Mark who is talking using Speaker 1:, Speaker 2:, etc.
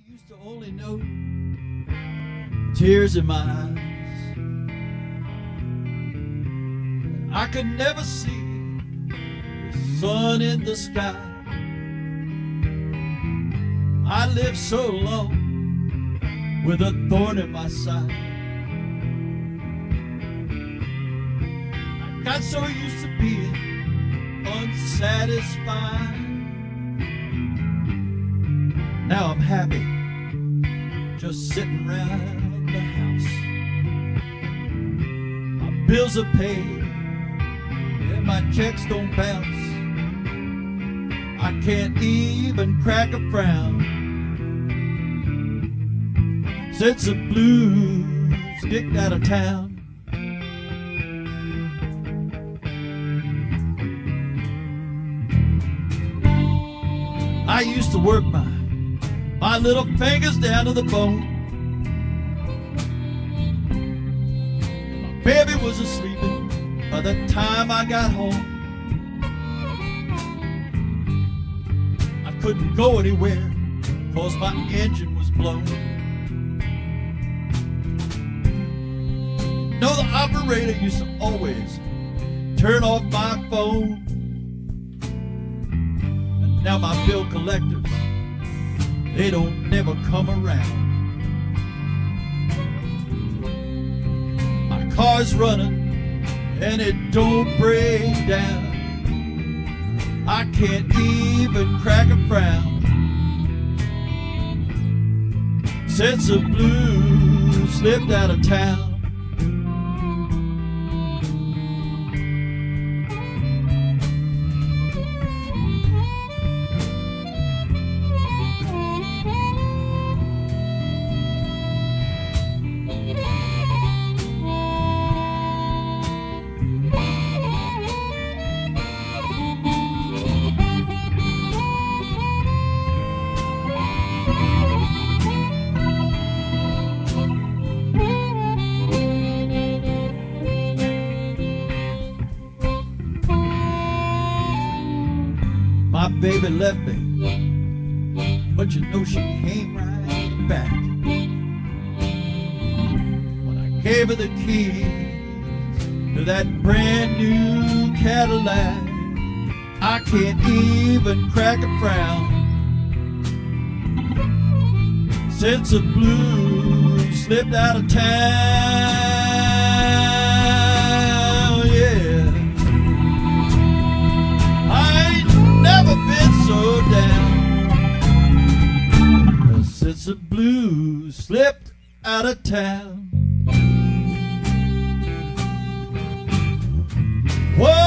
Speaker 1: used to only know tears in my eyes. I could never see the sun in the sky. I lived so long with a thorn in my side. I got so used to being unsatisfied. Now I'm happy just sitting around the house. My bills are paid and my checks don't bounce. I can't even crack a frown since the blues kicked out of town. I used to work my little fingers down to the bone. My baby was asleep by the time I got home. I couldn't go anywhere 'cause my engine was blown. No, the operator used to always turn off my phone. And now my bill collectors, they don't never come around. My car's running and it don't break down. I can't even crack a frown since the blues slipped out of town. My baby left me, but you know she came right back. When I gave her the keys to that brand new Cadillac, I can't even crack a frown since the blues slipped out of town. Yeah, never been so down since the blues slipped out of town. Whoa.